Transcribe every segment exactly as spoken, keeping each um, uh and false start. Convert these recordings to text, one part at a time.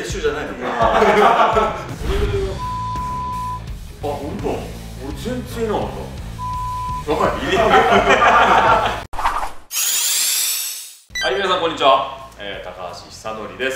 習じゃないのか。 あ、本当。俺全然いなかった。おい、入れてはい、皆さんこんにちは、えー、高橋久典です。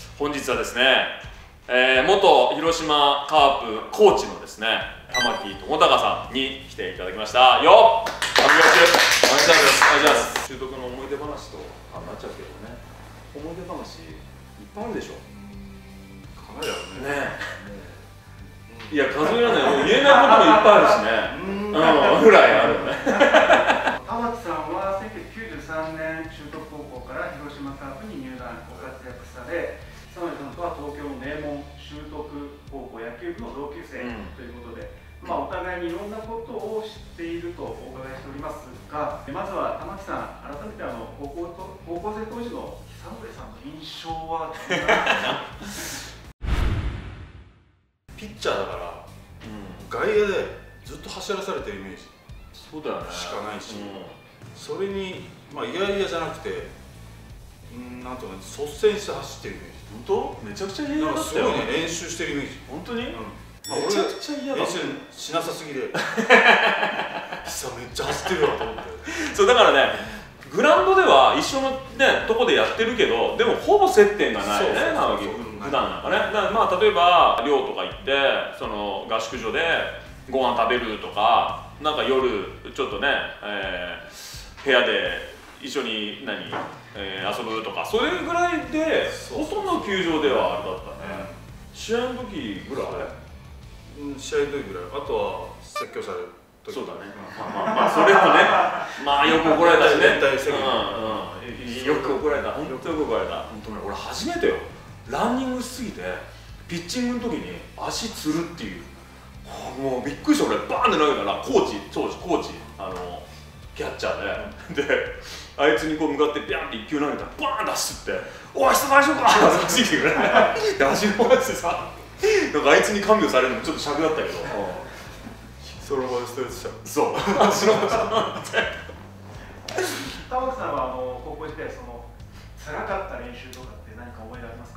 本日はですね、えー、元広島カープコーチのですね玉木智隆さんに来ていただきましたよっ。お願いします。お願いします。習得の思い出話とかになっちゃうけどね、思い出話いっぱいあるでしょ。 かなりあるね。 ねえ、いや数えられない、もう言えないこともいっぱいあるしね、うんぐらいあるよね。 玉木さんはせんきゅうひゃくきゅうじゅうさんねん修徳高校から広島カープに入団ご活躍され、久典さんとは東京の名門修徳高校野球部の同級生ということで、うん、まあお互いにいろんなことを知っているとお伺いしておりますが、まずは玉木さん、改めてあの高校と高校生当時の久典さんの印象はどうですか？ ピッチャーだから、うん、外野でずっと走らされてるイメージそうだよねしかないし、 うん、 それにまあいやいやじゃなくて、うんなんとか率先して走ってるイメージ。 本当？めちゃくちゃ嫌だったよ。 すごいね、練習してるイメージ。 本当に？うん、 めちゃくちゃ嫌だ。練習しなさすぎで久めっちゃ走ってるわと思ってそうだからね、グラウンドでは一緒のねとこでやってるけど、でもほぼ接点がないね、玉木普段なんかね。だからまあ例えば寮とか行ってその合宿所でご飯食べるとか、なんか夜ちょっとね、えー、部屋で一緒に何、えー、遊ぶとか、それぐらいでほとんど球場ではあれだったね。試合の時ぐらい、 うん、試合の時ぐらい。あとは説教される時。 そうだね。まあまあまあそれはね、まあよく怒られたしね。 連帯責任。 よく怒られた。本当よく怒られた。本当ね、俺初めてよ。ランニングしすぎてピッチングの時に足つるっていう。もうびっくりした。俺バーンって投げたらコーチ、当時コーチあのキャッチャーで、であいつにこう向かってビャンって一球投げたらバーンって走って「おい人大丈夫か!」って走ってきてくれで走り回ってさ、なんかあいつに看病されるのもちょっと尺だったけど、 その場でストレスしちゃう。 そう走ろうかなって。 玉木さんはあの高校時代、その辛かった練習とかって何か思い出ありますか？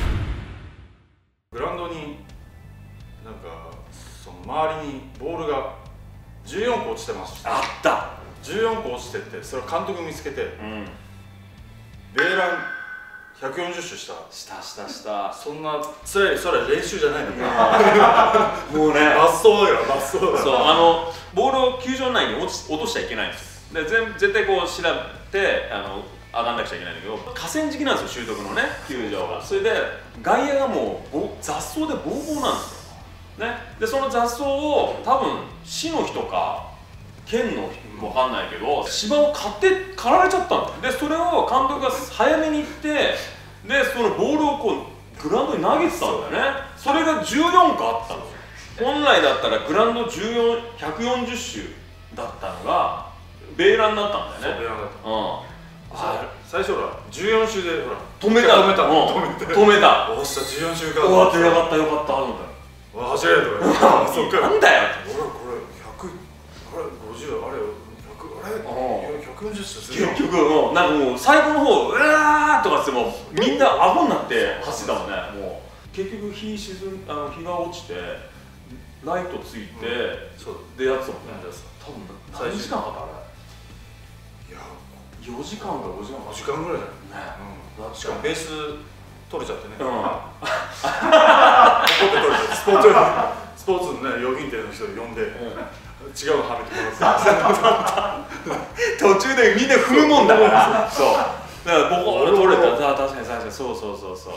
グラウンドになんかその周りにボールがじゅうよんこ落ちてました。 あったじゅうよんこ落ちてて、それを監督見つけて、うん、ベーランひゃくよんじゅっしゅしたしたしたしたそんな辛い、それは練習じゃないのかもうね罰走だよ、罰走だよ。 そう、あのボールを球場内に落ち落としちゃいけないんです。で全絶対こう調べてあの上がんなくちゃいけないんだけど、河川敷なんですよ、習得のね球場が。それで外野がもう雑草でボーボーなんですよ、ね、でその雑草を多分市の人か県の人わかんないけど芝を刈って刈られちゃったんだよ。でそれを監督が早めに行って、でそのボールをこうグラウンドに投げてたんだよね。それがじゅうよんこあったんですよ。本来だったらグラウンドじゅうよん、ひゃくよんじゅっしゅだったのがベーランになったんだよね。 そうベーランだった。 うん最初ほらじゅうよんしゅでほら止めた止めた止めた止めた。 おっしゃじゅうよんしゅか。 終わってよかったよかったと思ったよ。わ走れとか。 そっかなんだよ。 俺これひゃくあれごじゅうあれひゃくあれひゃくよんじゅっしゅするよ。 結局なんかもう最後の方うわーとかってもうみんなアホになって走ってたもんね。もう結局日沈んあの日が落ちてライトついてでやつもんね。多分何時間かかったあれ。よじかんかごじかんかごじかんぐらいだよね。しかもベース取れちゃってね。うんスポーツスポーツのね用品店の人呼んで違うのはめてもらって、 途中でみんな踏むもんだから。そうだからボコッと取れた。確かに確かにそうそうそうそう。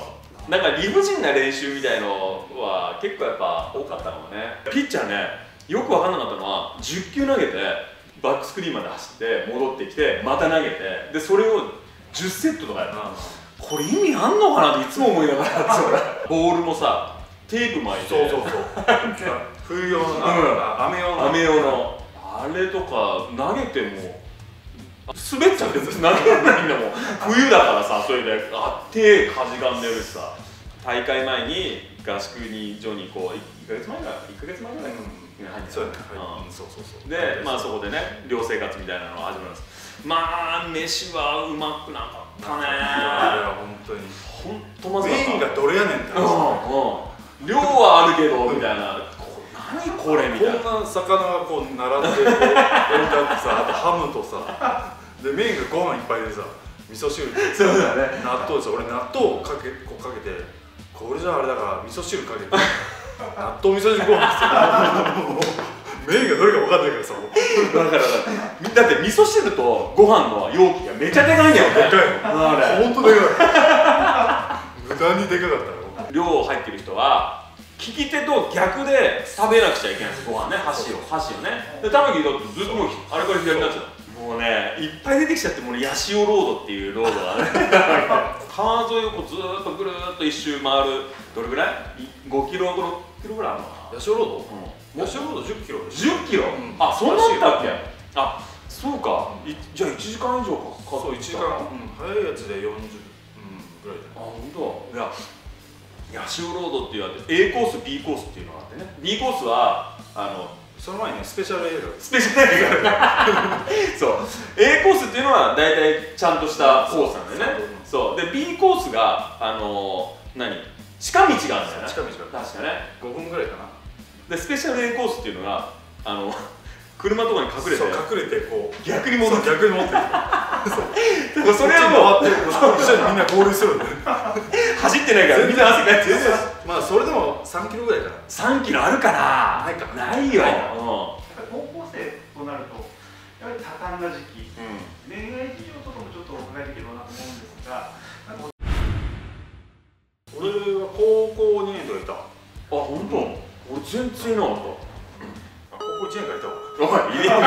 なんか理不尽な練習みたいのは結構やっぱ多かったかもね。ピッチャーね、よく分かんなかったのはじゅっきゅう投げてバックスクリーンまで走って戻ってきてまた投げて、でそれをじゅっセットとかやる。これ意味あんのかなっていつも思いながらボールもさテープ巻いて、 そうそうそう冬用の雨用の雨用のあれとか投げても滑っちゃうけど投げられないんだもん冬だからさ。それであ手かじかんでるしさ、大会前に合宿にジョニーこういっかげつまえかいっかげつまえぐらいか入ってた。 そうそうそう。 でまあそこでね寮生活みたいなのが始まるんです。まあ飯はうまくなかったね。 あれは本当にほんとまずかった。 メインがどれやねんって話。 うんうん、量はあるけどみたいな、こ何これみたいな。 こんな魚がこう並んでこう置いてあってさ、あとハムとさ、でメインがご飯いっぱいでさ、味噌汁で、 そうだね、 納豆ですよ。俺納豆をかけこうかけて、これじゃあれだから味噌汁かけて納豆味噌汁ご飯ですよ。メインがどれか分かんないからさ。 だからだって味噌汁とご飯の容器がめちゃでかいんだよね。 でかい。本当でかい。無駄にでかかったよ。 量入ってる人は利き手と逆で食べなくちゃいけないんです、ご飯ね、箸を箸をね。で玉木だってずっともうあれから左になっちゃう。もうね、いっぱい出てきちゃって、もうヤシオロードっていうロードがね川沿いをこうずーっとぐるーっと一周回る。どれぐらい ?ごキロ、ろっキロぐらいあるのかな。 ヤシオロード、 うん、 ヤシオロードじゅっキロでじゅっキロ、うん、あ、そんなんだっけ。あ、そうか、いじゃあいちじかん以上か。 そう、いちじかん、うん、早いやつでよんじゅう、うん、ぐらいじゃない。 あ、ほんと。いや、ヤシオロードっていうのは A コース B コースっていうのがあってね。 B コースはあのその前にね、スペシャル映画スペシャル映画そう A コースっていうのは大体ちゃんとしたコースなんだよね。そうで B コースがあのー、何近道があるんだよね。 近道が確かね、 ごふんぐらいかな。 でスペシャル A コースっていうのがあの車とかに隠れて、 そう隠れてこう逆に戻って逆に持ってる。 そうそれはもう回って一緒にみんな合流するんだよ。 走ってないからみんな汗かいてる。 まあそれでもさんキロぐらいかな。 さんキロあるかな。 ないかな。 ないよ。 高校生となるとやはり多感な時期、うん、恋愛事情とかもちょっとお伺いできればなと思うんですが、 俺は高校にねんとかいた。あ、 本当。俺全然いなかった。 高校いちねんからいたわ。 おい、入れて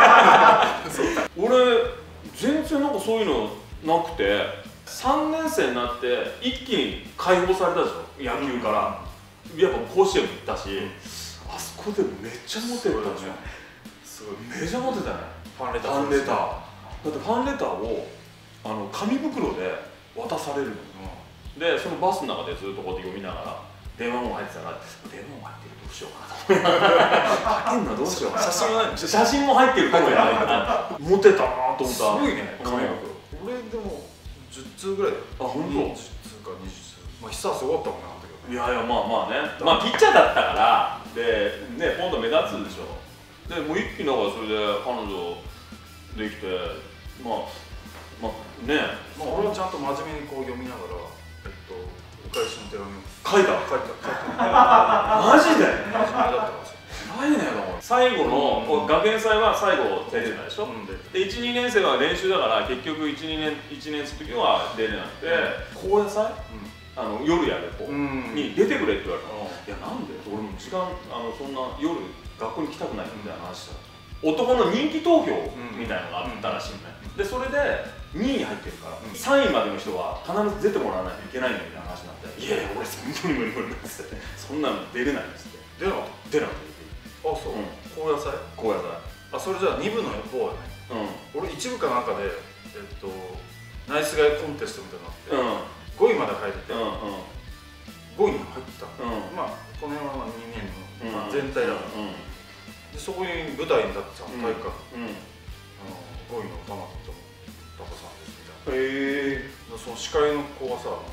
俺全然なんかそういうのなくて、さんねん生になって一気に解放されたでしょ、野球から。やっぱ甲子園も行ったし、あそこでめっちゃモテたね。すごい、めちゃモテたね。 ファンレター。 ファンレター。だってファンレターをあの紙袋で渡されるの。でそのバスの中でずっとこうやって読みながら、電話も入ってたら、電話も入ってる、どうしようかなと。かけんのどうしようかな。 写真はないの？ 写真も入ってるかもや。モテたなと思った。すごいね、紙袋。俺でもじゅっつうぐらいだよ。 あ、本当。 じゅっつうかにじゅっつう。まあ久すごかったもんな、あの時は。 いやいや、まあまあね。まあピッチャーだったからでね、ポンと目立つでしょ。でもう一気にだからそれで彼女できて、まあまあね。 まあ俺はちゃんと真面目にこう読みながら、えっとお返しの手紙を書いた書いた書いた。 マジで？ 真面目だったからさ。 ないね、最後の学園祭は最後出れないでしょ。でいち、にねん生は練習だから結局いち、にねんいちねん生の時は出れなくて、高野祭あの夜やる子に出てくれって言われたの。いやなんで？俺も時間あのそんな夜学校に来たくないみたいな話した。男の人気投票みたいなのがあったらしいのね。でそれでにいに入ってるから、さんいまでの人は必ず出てもらわないといけないんだみたいな話になって、いやいや俺無理無理無理無理っつって、そんなの出れないっつって。 出なかった？ 出なかった。 あ、そう。高野菜？ 高野菜。 あ、それじゃあに部の方はね。うん。俺いち部かなんかでえっとナイスガイコンテストみたいなのがあって、ごいまで入ってて、ごいに入ってた。まあこの辺はにねんの全体だから。でそこに舞台に立ってさ、体育館。ごいの玉木とタカさんですみたいな。へえ。その司会の子がさ、なんか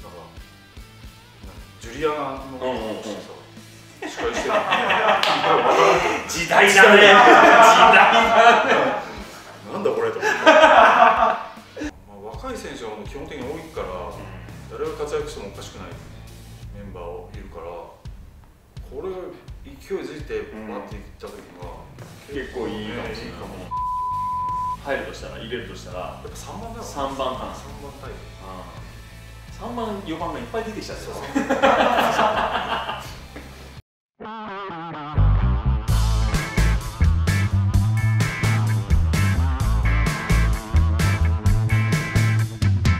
ジュリアナの子をしてさ。司会してる。 時代だね。時代だね。 なんだこれと思って。まあ若い選手は基本的に多いから、誰が活躍してもおかしくないメンバーをいるから、これ勢いづいてバッていった時には結構いいかもしれないかも。入るとしたら入れるとしたらやっぱさんばんだろ。さんばんかな。さんばんタイプ。さんばんよんばんがいっぱい出てきちゃって。